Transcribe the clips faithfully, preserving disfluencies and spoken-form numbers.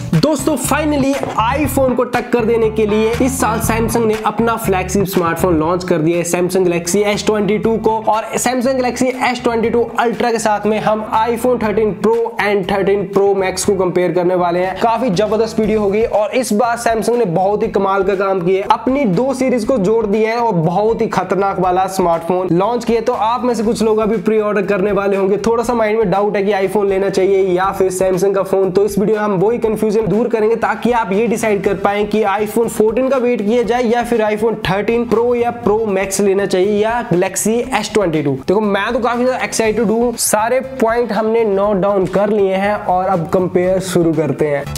दोस्तों finally iPhone को टक्कर देने के लिए इस साल सैमसंग ने अपना फ्लैगशिप स्मार्टफोन लॉन्च कर दिया है Samsung Galaxy S twenty two को। और Samsung Galaxy S twenty two ultra के साथ में हम iPhone thirteen pro and thirteen pro max को कंपेयर करने वाले हैं। काफी जबरदस्त वीडियो होगी और इस बार सैमसंग ने बहुत ही कमाल का काम किया है, अपनी दो सीरीज को जोड़ दिया है और बहुत ही खतरनाक वाला स्मार्टफोन लॉन्च किया। तो आप में से कुछ लोग अभी प्री ऑर्डर करने वाले होंगे, थोड़ा सा माइंड में डाउट है कि आईफोन लेना चाहिए या फिर सैमसंग का फोन। तो इस वीडियो में हम वही कंफ्यूजन दूर करेंगे ताकि आप ये डिसाइड कर पाए कि आईफोन फोर्टीन का वेट किया जाए या फिर आईफोन थर्टीन प्रो या प्रो मैक्स लेना चाहिए या गैलेक्सी एस ट्वेंटी टू। देखो मैं तो काफी ज्यादा एक्साइटेड हूं, सारे पॉइंट हमने नोट डाउन कर लिए हैं और अब कंपेयर शुरू करते हैं।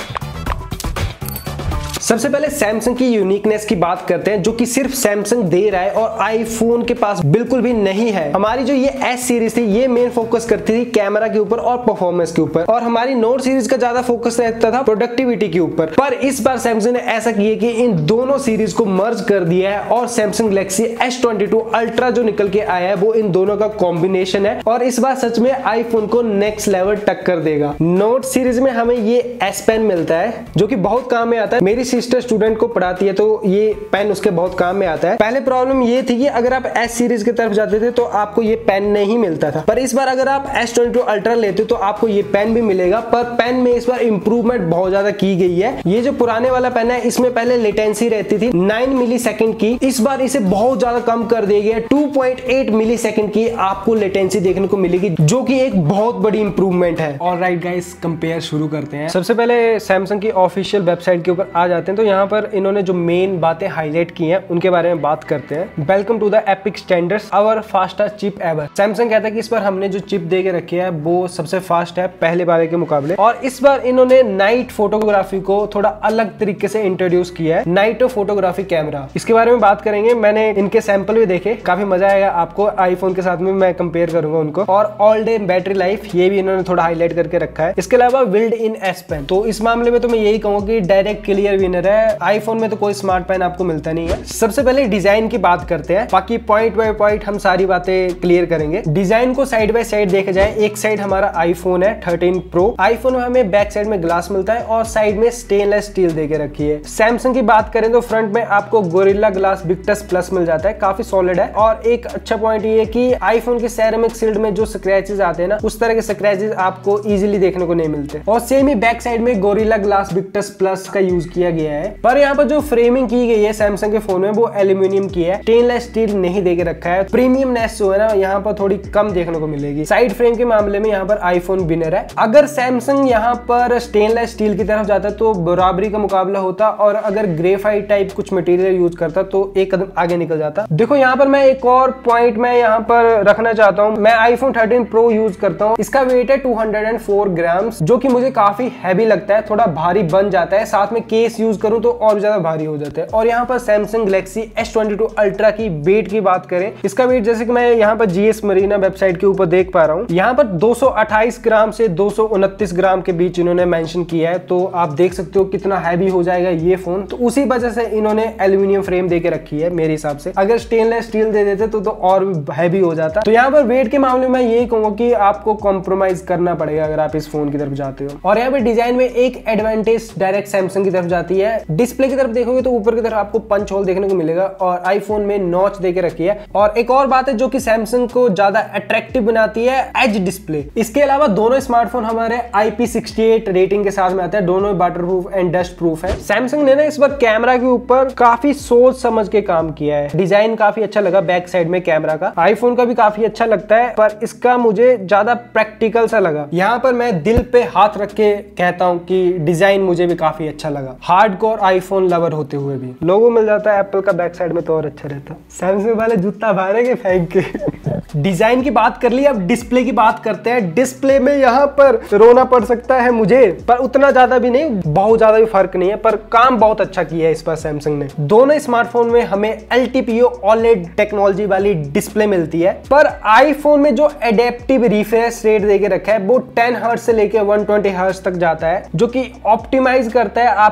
सबसे पहले सैमसंग की यूनिकनेस की बात करते हैं जो कि सिर्फ सैमसंग दे रहा है और आईफोन के पास बिल्कुल भी नहीं है। हमारी जो ये एस सीरीज थी ये मेन फोकस करती थी कैमरा के ऊपर और परफॉर्मेंस के ऊपर, और हमारी नोट सीरीज का ज्यादा फोकस रहता था प्रोडक्टिविटी के ऊपर। पर इस बार सैमसंग ने ऐसा किया कि इन दोनों सीरीज को मर्ज कर दिया है और Samsung Galaxy S twenty two ultra जो निकल के आया है वो इन दोनों का कॉम्बिनेशन है और इस बार सच में आईफोन को नेक्स्ट लेवल टक्कर देगा। नोट सीरीज में हमें ये एस पेन मिलता है जो कि बहुत काम में आता है। मेरी सिस्टर स्टूडेंट को पढ़ाती है तो ये पेन उसके बहुत काम में आता है। पहले प्रॉब्लम ये थी कि अगर आप एस सीरीज की तरफ जाते थे तो आपको ये पेन नहीं मिलता था, पर इस बार अगर आप एस ट्वेंटी टू अल्ट्रा लेते हो तो आपको ये पेन भी मिलेगा। पर पेन में इस बार इंप्रूवमेंट बहुत ज्यादा की गई है। ये जो पुराने वाला पेन है इसमें पहले लेटेंसी रहती थी नाइन मिली सेकेंड की, इस बार इसे बहुत ज्यादा कम कर दिया गया, two point eight millisecond की आपको लेटेंसी देखने को मिलेगी जो कि एक बहुत बड़ी इंप्रूवमेंट है। ऑलराइट गाइस, कंपेयर शुरू करते हैं। सबसे पहले सैमसंग की ऑफिशियल वेबसाइट के ऊपर आ जाते हैं तो यहाँ पर इन्होंने जो मेन बातें हाईलाइट की हैं उनके बारे में बात करते हैं। Welcome to the epic standards, our fastest chip ever. Samsung कहता है कि इस बार हमने जो चिप दे के रखी है वो सबसे फास्ट है पहले बार के मुकाबले। और इस बार इन्होंने नाइट फोटोग्राफी को थोड़ा अलग तरीके से इंट्रोड्यूस किया है, नाइट फोटोग्राफी कैमरा। इसके बारे में बात करेंगे, मैंने इनके सैंपल भी देखे, काफी मजा आएगा आपको। आईफोन के साथ में मैं कंपेयर करूंगा उनको। और ऑल डे बैटरी लाइफ ये भी इन्होंने थोड़ा हाईलाइट करके रखा है। इसके अलावा बिल्ड इन एस पेन, तो इस मामले में तो मैं यही कहूंगा कि डायरेक्ट क्लियर विनर है। आईफोन में तो कोई स्मार्ट पेन आपको मिलता नहीं है। सबसे पहले डिजाइन की बात करते हैं, बाकी पॉइंट बाय पॉइंट हम सारी बातें क्लियर करेंगे। डिजाइन को साइड बाय साइड देखा जाए, एक साइड हमारा आईफोन है थर्टीन प्रो। आईफोन में हमें बैक साइड में ग्लास मिलता है और साइड में स्टेनलेस स्टील देके रखी है। सैमसंग की बात करें तो फ्रंट में आपको गोरिल्ला ग्लास विक्टस प्लस मिल जाता है, काफी सॉलिड है। और एक अच्छा पॉइंट ये कि आईफोन के सेरेमिक शील्ड में जो स्क्रैचेस आते हैं ना, उस तरह के स्क्रैचेस आपको इजीली देखने को नहीं मिलते। और सेम ही बैक साइड में गोरिल्ला ग्लास विक्टस प्लस का यूज किया गया है। पर यहाँ पर जो फ्रेमिंग की गई है सैमसंग के फोन में वो एल्यूमिनियम की है, स्टेनलेस स्टील नहीं देके रखा है। प्रीमियमनेस जो है ना यहाँ पर थोड़ी कम देखने को मिलेगी। साइड फ्रेम के मामले में यहाँ पर आईफोन विनर है। अगर सैमसंग यहाँ पर स्टेनलेस स्टील की तरफ जाता तो बराबरी का मुकाबला होता, और अगर ग्रेफाइट टाइप कुछ मटेरियल यूज करता तो एक कदम आगे निकल जाता। देखो यहाँ पर मैं एक और पॉइंट मैं यहाँ पर रखना चाहता हूँ। मैं आईफोन थर्टीन प्रो यूज करता हूँ, इसका वेट है टू हंड्रेड फोर ग्राम्स जो कि मुझे काफी हैवी लगता है, थोड़ा भारी बन जाता है। साथ में केस यूज करूँ तो और ज्यादा भारी हो जाता है। और यहाँ पर Samsung Galaxy S twenty two ultra की वेट की बात करें, इसका वेट जैसे कि मैं यहाँ पर जीएस मरीना वेबसाइट के ऊपर देख पा रहा हूँ, यहाँ पर दो सौ अट्ठाईस ग्राम से दो सौ उनतीस ग्राम के बीच इन्होंने मेंशन किया है। तो आप देख सकते हो कितना हैवी हो जाएगा ये फोन। तो उसी वजह से इन्होंने एल्यूमिनियम फ्रेम देके रखी है मेरे हिसाब से। अगर स्टेनलेस स्टील दे देते तो, तो और भी हैवी हो जाता। तो यहाँ पर वेट के मामले में यही कहूंगा कि आपको कॉम्प्रोमाइज करना पड़ेगा अगर आप इस फोन की तरफ जाते हो। और यहाँ पर डिजाइन में एक एडवांटेज डायरेक्ट सैमसंग की तरफ जाती है। डिस्प्ले की तरफ देखोगे तो ऊपर की तरफ आपको पंच होल देखने को मिलेगा और आईफोन में नॉच देके रखी है। और एक और बात है जो कि सैमसंग को ज्यादा अट्रैक्टिव बनाती है, एज डिस्प्ले। इसके अलावा दोनों स्मार्टफोन हमारे I P sixty eight rating के साथ में आते हैं, दोनों waterproof and dustproof है। सैमसंग ने ना इस बार कैमरा के ऊपर काफी सोच समझ के काम किया है। डिजाइन काफी अच्छा लगा बैक साइड में कैमरा का। आईफोन का भी काफी अच्छा लगता है पर इसका मुझे ज्यादा प्रैक्टिकल सा लगा। यहाँ पर मैं दिल पे हाथ रख के कहता हूँ कि डिजाइन मुझे भी काफी अच्छा लगा, हार्डकोर आईफोन लवर होते हुए भी। लोगो मिल जाता है एप्पल का बैक साइड में तो और अच्छा रहता। सैमसंग वाले जूता मारेंगे फेंक के। डिजाइन की बात कर ली, अब डिस्प्ले की बात करते हैं। डिस्प्ले में यहाँ पर रोना पड़ सकता है मुझे, पर उतना ज्यादा भी नहीं, बहुत ज्यादा भी फर्क नहीं है, पर काम बहुत अच्छा किया है इस पर सैमसंग ने। दोनों स्मार्टफोन में हमें L T P O OLED technology वाली डिस्प्ले मिलती है, पर आईफोन में जो एडेप्टिव रिफ्रेश रेट देके रखा है वो टेन हर्ट्ज से लेकर वन ट्वेंटी हर्ट्ज तक जाता है, जो कि ऑप्टिमाइज करता है आपकी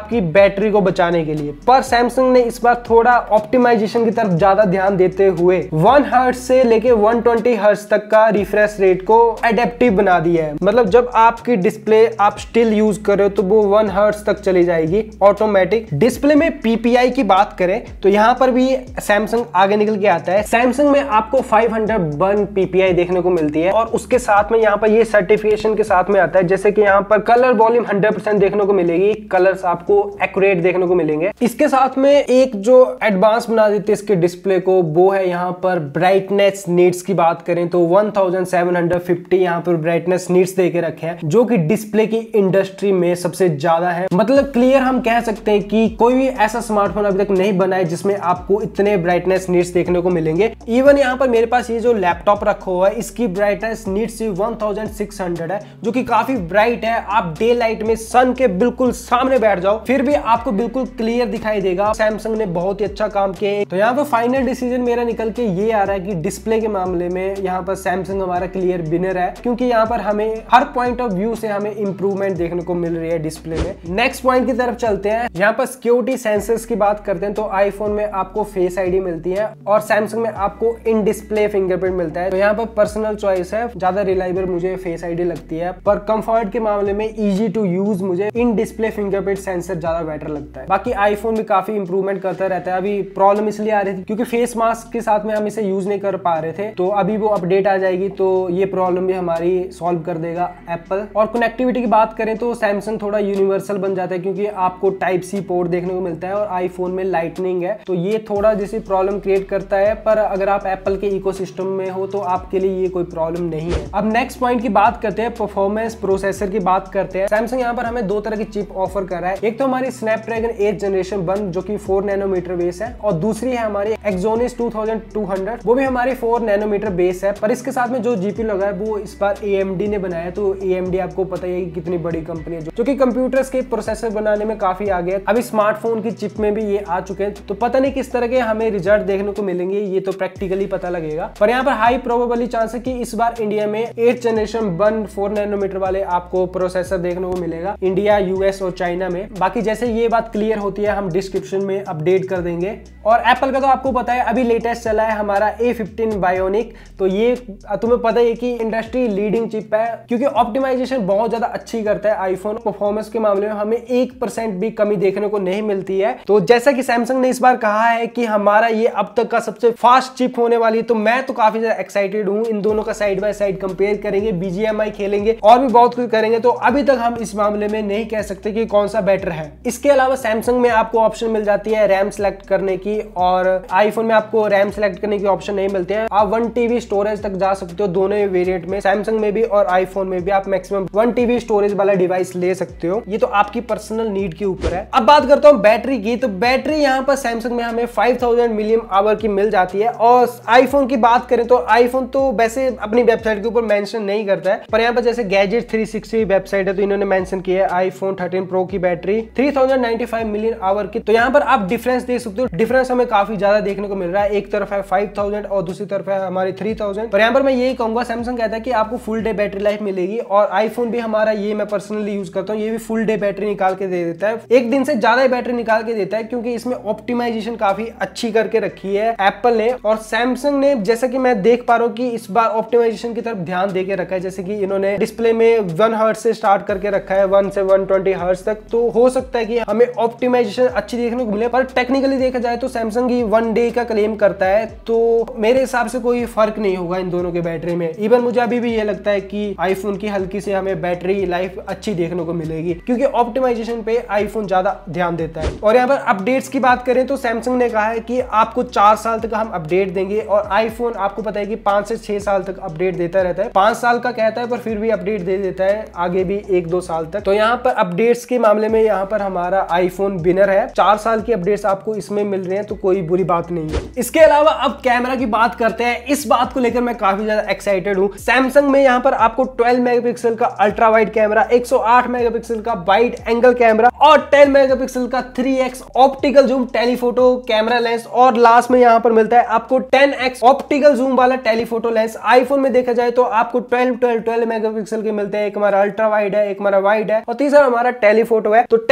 बैटरी को बचाने के लिए। पर सैमसंग ने इस बार थोड़ा ऑप्टिमाइजेशन की तरफ ज्यादा ध्यान देते हुए वन हर्ट्ज से लेके वन ट्वेंटी हर्ट्ज तक का रिफ्रेश रेट को एडेप्टिव बना दिया है। मतलब जब आपकी डिस्प्ले आप स्टिल यूज कर रहे हो तो वो वन हर्ट्ज तक चली जाएगी ऑटोमेटिक। डिस्प्ले में पीपीआई की बात करें तो यहाँ पर भी सैमसंग आगे निकल के आता है। सैमसंग में आपको फाइव हंड्रेड वन पीपीआई देखने को मिलती है और उसके साथ में यहाँ पर ये सर्टिफिकेशन के साथ में आता है, जैसे कि यहाँ पर कलर वॉल्यूम हंड्रेड परसेंट देखने को मिलेगी, कलर्स आपको एक्यूरेट देखने को मिलेंगे। इसके साथ में एक जो एडवांस बना देते हैं इसके डिस्प्ले को वो है यहाँ पर ब्राइटनेस नीड्स की बात करें तो one thousand seven hundred fifty यहाँ पर ब्राइटनेस नीड्स दे के रखे हैं, जो कि डिस्प्ले की इंडस्ट्री में सबसे ज्यादा है। मतलब क्लियर हम कह सकते हैं कि कोई भी ऐसा स्मार्टफोन अभी तक नहीं बना है जिसमें आपको इतने ब्राइटनेस नीड्स देखने को मिलेंगे। इवन यहाँ पर मेरे पास ये जो लैपटॉप रखा हुआ है इसकी brightness nits one thousand six hundred है, जो कि काफी ब्राइट है। आप डे लाइट में सन के बिल्कुल सामने बैठ जाओ फिर भी आपको बिल्कुल क्लियर दिखाई देगा। सैमसंग ने बहुत ही अच्छा काम किया है। तो यहाँ पर फाइनल डिसीजन मेरा निकल के ये आ रहा है कि डिस्प्ले के मामले में यहाँ पर सैमसंग हमारा क्लियर विनर है, क्योंकि यहाँ पर हमें हर पॉइंट ऑफ व्यू से हमें इंप्रूवमेंट देखने को मिल रही है डिस्प्ले में। नेक्स्ट पॉइंट की तरफ चलते हैं। यहाँ पर सिक्योरिटी सेंसर्स की बात करते हैं तो आईफोन में आपको फेस आईडी मिलती है और सैमसंग में आपको इन डिस्प्ले फिंगरप्रिंट मिलता है। तो यहाँ पर पर्सनल चॉइस है, ज्यादा रिलायबल मुझे फेस आईडी लगती है, पर कंफर्ट के मामले में इजी टू यूज मुझे इन डिस्प्ले फिंगरप्रिंट सेंसर ज्यादा बेटर लगता है। बाकी आईफोन भी काफी इंप्रूवमेंट करता रहता है। अभी प्रॉब्लम इसलिए आ रही थी क्योंकि फेस मास्क के साथ में हम इसे यूज नहीं कर पा रहे थे, तो अभी वो अपडेट आ जाएगी तो ये प्रॉब्लम भी हमारी सॉल्व कर देगा एप्पल। और कनेक्टिविटी की बात करें तो सैमसंग थोड़ा यूनिवर्सल बन जाता है, क्योंकि आपको टाइप सी पोर्ट देखने को मिलता है और आईफोन में लाइटनिंग है, तो ये थोड़ा जैसे प्रॉब्लम क्रिएट करता है। पर अगर आप एप्पल के इकोसिस्टम में हो तो आपके लिए ये कोई प्रॉब्लम नहीं है। अब नेक्स्ट पॉइंट की बात करते हैं, परफॉर्मेंस प्रोसेसर की बात करते हैं। सैमसंग यहाँ पर हमें दो तरह की चिप ऑफर कर रहा है। एक तो हमारी स्नैपड्रैगन एट जनरेशन वन जो कि फोर नैनोमीटर बेस है, और दूसरी है हमारी Exynos two thousand two hundred, वो भी हमारी फोर नैनोमीटर बेस है। पर इसके साथ में जो जीपी लगा है वो इस बार ए एम डी ने बनाया। तो ए एम डी आपको पता ही है कितनी बड़ी कंपनी है जो कि कंप्यूटर्स के प्रोसेसर बनाने में काफी आगे है। अभी स्मार्टफोन की चिप में भी ये आ चुके हैं, तो पता नहीं किस तरह के हमें रिजल्ट देखने को मिलेंगे, ये तो प्रैक्टिकली पता लगेगा। पर यहाँ पर हाई प्रोबेबली चांस है कि इस बार इंडिया में eight generation one four nanometer वाले आपको प्रोसेसर देखने को मिलेगा, इंडिया, यूएस और चाइना में। बाकी जैसे ये बात क्लियर होती है हम डिस्क्रिप्शन में अपडेट कर देंगे। और एप्पल का तो आपको पता है अभी लेटेस्ट चला है हमारा ए फिफ्टीन बायोनिक, तो ये तुम्हें पता है कि इंडस्ट्री लीडिंग चिप है, क्योंकि ऑप्टिमाइजेशन बहुत ज्यादा अच्छी करता है आईफोन। परफॉर्मेंस के मामले में हमें एक परसेंट भी कमी देखने को नहीं मिलती है। तो जैसा कि सैमसंग ने इस बार कहा है कि हमारा ये अब तक का सबसे फास्ट चिप होने वाली है, तो मैं तो काफी ज्यादा एक्साइटेड हूँ। इन दोनों का साइड बाय साइड कंपेयर करेंगे, बीजीएमआई खेलेंगे और भी बहुत कुछ करेंगे। तो अभी तक हम इस मामले में नहीं कह सकते कि कौन सा बेटर है। इसके अलावा सैमसंग में आपको ऑप्शन मिल जाती है रैम सेलेक्ट करने की, और आईफोन में आपको रैम सेलेक्ट करने की ऑप्शन नहीं मिलते हैं। आप वन टीबी स्टोरेज तक जा सकते हो दोनों वेरिएंट में, सैमसंग में भी और आईफोन में भी आप मैक्सिमम वन टीबी स्टोरेज वाला डिवाइस ले सकते हो। ये तो आपकी पर्सनल नीड के ऊपर है। अब बात करता हूँ बैटरी की, तो बैटरी यहाँ पर सैमसंग में हमें फाइव थाउजेंड मिलियन आवर की मिल जाती है। और आईफोन की बात करें तो आईफोन तो वैसे अपनी वेबसाइट के ऊपर मेंशन नहीं करता है, पर यहाँ पर जैसे गैजेट थ्री सिक्सटी वेबसाइट है तो इन्होंने मेंशन किया है आईफोन थर्टीन प्रो की battery three thousand ninety five million hour की। तो यहाँ पर आप डिफरेंस देख सकते हो, डिफरेंस हमें काफी ज्यादा देखने को मिल रहा है। एक तरफ है फाइव थाउजेंड और दूसरी तरफ है हमारी थ्री थाउजेंड। पर यहाँ पर मैं यही कहूंगा, सैमसंग कहता है कि आपको फुल डे बैटरी लाइफ मिलेगी, और आईफोन भी हमारा, ये मैं पर्सनली यूज करता हूँ, ये भी फुल डे बैटरी निकाल के दे देता है, एक दिन से ज्यादा ही बैटरी निकाल के देता है, क्योंकि इसमें ऑप्टिमाइजेशन काफी अच्छी करके रखी है एप्पल ने। और सैमसंग ने, जैसा कि मैं देख पा रहा हूँ कि इस बार ऑप्टिमाइजेशन की तरफ ध्यान देके रखा है, जैसे कि इन्होंने डिस्प्ले में वन हर्ट्ज से स्टार्ट करके रखा है, वन से वन ट्वेंटी हर्ट्ज तक। तो हो सकता है कि हमें ऑप्टिमाइजेशन अच्छी देखने को मिले, पर टेक्निकली देखा जाए तो सैमसंग ही वन डे का क्लेम करता है, तो मेरे हिसाब से कोई फर्क नहीं होगा इन दोनों के बैटरी में। इवन मुझे अभी भी ये लगता है कि आईफोन की हल्की से हमें बैटरी लाइफ अच्छी देखने को मिलेगी, क्योंकि ऑप्टिमाइजेशन पे आईफोन ज्यादा ध्यान देता है। और यहाँ पर अपडेट्स की बात करें तो सैमसंग ने कहा है कि आपको चार साल तक हम अपडेट देंगे, और आईफोन आपको पता है कि पांच से छह साल तक अपडेट देता रहता है। पांच साल का कहता है पर फिर भी अपडेट दे देता है आगे भी एक दो साल तक। तो यहाँ पर अपडेट्स के मामले में यहाँ पर हमारा आईफोन विनर है। चार साल की अपडेट्स आपको इसमें मिल रहे हैं, तो कोई बुरी बात नहीं है। इसके अलावा अब कैमरा की बात करते हैं। इस बात को लेकर मैं काफी ज्यादा एक्साइटेड हूँ। सैमसंग में यहाँ पर आपको ट्वेल्व मेगापिक्सल का अल्ट्रा वाइड कैमरा, एक सौ आठ मेगापिक्सल का वाइड एंगल कैमरा और टेन मेगापिक्सल का three X optical zoom telephoto camera lens, और लास्ट में यहाँ पर मिलता है आपको टेन एक्स ऑप्टिकल जूम वाला टेलीफोटो लेंस। आईफोन में देखा जाए तो आपको ट्वेल्व ट्वेल्व मेगापिक्सल के मिलते हैं, एक हमारा अल्ट्रा वाइड है, एक हमारा वाइड है और तीसरा हमारा टेलीफोटो है। तो टेलीफोटो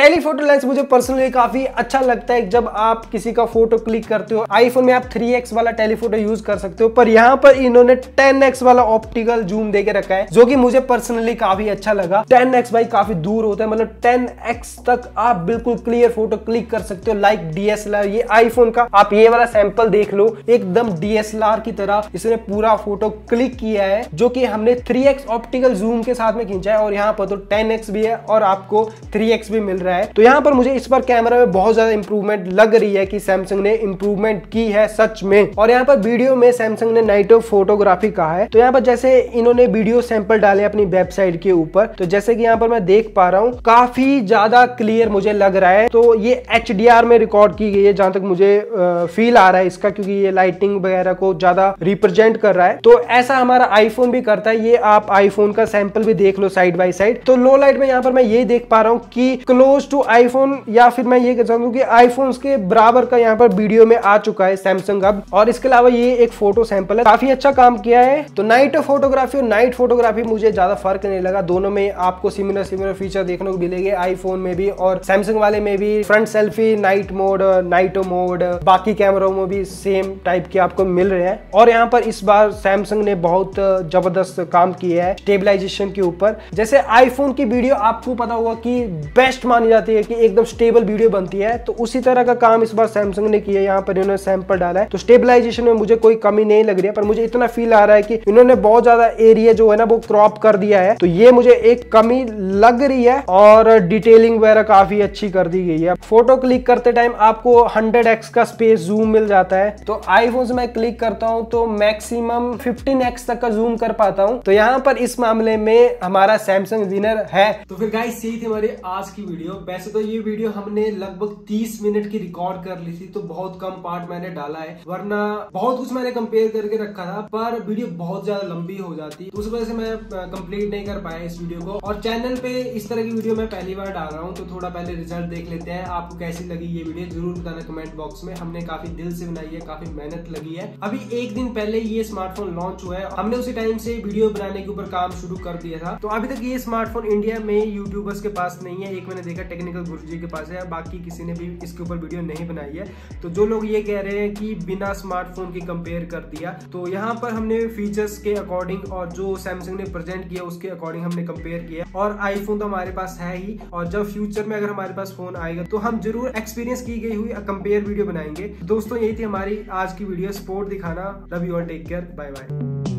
लेंस मुझे पर्सनली काफी अच्छा लगता है जब आप किसी का फोटो क्लिक करते हो। आईफोन में आप थ्री एक्स वाला टेलीफोटो यूज कर सकते हो, पर यहाँ पर इन्होंने टेन एक्स वाला ऑप्टिकल जूम देके रखा है, जो कि मुझे पर्सनली काफी अच्छा लगा। टेन एक्स भाई काफी दूर होता है, मतलब टेन एक्स तक आप बिल्कुल क्लियर फोटो क्लिक कर सकते हो लाइक डीएसएलआर। ये आईफोन का आप ये वाला सैंपल देख लो, एकदम डीएसएलआर की तरह इसने पूरा फोटो क्लिक किया है, जो कि हमने थ्री एक्स ऑप्टिकल जूम के साथ में खींचा है। और यहाँ पर तो टेन एक्स भी है और आपको थ्री एक्स भी मिल रहा है। तो यहाँ पर मुझे इस बार कैमरा में बहुत ज्यादा इंप्रूवमेंट लग रही है कि सैमसंग ने इंप्रूवमेंट की है सच में। और यहाँ पर वीडियो में सैमसंग ने नाइट ऑफ फोटोग्राफी कहा है। तो यहाँ पर जैसे इन्होंने वीडियो सैंपल डाले अपनी वेबसाइट के ऊपर, तो जैसे कि यहाँ पर मैं देख पा रहा हूँ काफी ज्यादा क्लियर मुझे लग रहा है। तो ये एच डी आर में रिकॉर्ड की गई है जहां तक मुझे फील आ रहा है इसका, क्योंकि ये लाइटिंग वगैरह को ज्यादा रिप्रेजेंट कर रहा है। तो ऐसा हमारा आईफोन भी करता है। ये आप आईफोन का सैंपल भी देख लो साइड बाय साइड। तो लो लाइट में यहाँ पर मैं ये देख पा रहा हूँ कि क्लोज टू आईफोन, या फिर मैं ये कह सकता हूँ कि आईफोन के बराबर का यहाँ पर वीडियो में आ चुका है सैमसंग अब। और इसके अलावा ये एक फोटो सैंपल है, काफी अच्छा काम किया है। तो नाइट फोटोग्राफी और नाइट फोटोग्राफी मुझे ज्यादा फर्क नहीं लगा, दोनों में आपको सिमिलर सिमिलर फीचर देखने को मिलेंगे, आईफोन में भी और सैमसंग वाले में भी। Front selfie, night mode, night mode, बाकी कैमरों में भी सेम टाइप के आपको मिल रहे हैं। और यहाँ पर इस बार सैमसंग ने बहुत जबरदस्त काम किया है स्टेबलाइजेशन के ऊपर। जैसे आईफोन की वीडियो आपको पता होगा कि बेस्ट मानी जाती है, कि एकदम स्टेबल वीडियो बनती है, तो उसी तरह का काम इस बार सैमसंग ने किया है। यहाँ पर इन्होंने सैंपल डाला है, तो स्टेबलाइजेशन में मुझे कोई कमी नहीं लग रही है, पर मुझे इतना फील आ रहा है कि इन्होंने बहुत ज्यादा एरिया जो है ना वो क्रॉप कर दिया है, तो ये मुझे एक कमी लग रही है। और डिटेलिंग वगैरह काफी अच्छी कर दी गई है। फोटो क्लिक करते टाइम आपको हंड्रेड एक्स का स्पेस जूम मिल जाता है। तो आईफोन से मैं क्लिक करता हूं तो मैक्सिमम फिफ्टीन एक्स तक का जूम कर पाता हूं। तो यहां पर इस मामले में हमारा सैमसंग विनर है। तो फिर गाइस यही थी हमारी आज की वीडियो। वैसे तो ये वीडियो हमने लगभग तीस मिनट की रिकॉर्ड कर ली थी, तो बहुत कम पार्ट मैंने डाला है, वरना बहुत कुछ मैंने कंपेयर करके रखा था, पर वीडियो बहुत ज्यादा लंबी हो जाती, तो उस वजह से मैं कंप्लीट नहीं कर पाया इस वीडियो को। और चैनल पे इस तरह की वीडियो मैं पहली बार डाल रहा हूँ, तो थोड़ा पहले रिजल्ट देख लेते हैं। आपको कैसी लगी ये वीडियो जरूर बताना कमेंट बॉक्स में। हमने काफी दिल से बनाई है, काफी मेहनत लगी है। अभी एक दिन पहले ये स्मार्टफोन लॉन्च हुआ है, हमने उसी टाइम से वीडियो बनाने के ऊपर काम शुरू कर दिया था। तो अभी तक ये स्मार्टफोन इंडिया में यूट्यूबर्स के पास नहीं है। एक मैंने देखा टेक्निकल गुरुजी के पास है, बाकी किसी ने भी इसके ऊपर वीडियो नहीं बनाई है। तो जो लोग ये कह रहे हैं कि बिना स्मार्टफोन की कंपेयर कर दिया, तो यहाँ पर हमने फीचर्स के अकॉर्डिंग और जो सैमसंग ने प्रेजेंट किया उसके अकॉर्डिंग हमने कंपेयर किया। और आईफोन तो हमारे पास है ही, और जब फ्यूचर में अगर हमारे पास फोन आएगा तो हम जरूर एक्सपीरियंस की गई हुई कंपेयर वीडियो बनाएंगे। दोस्तों यही थी हमारी आज की वीडियो, सपोर्ट दिखाना। लव यू और टेक केयर, बाय बाय।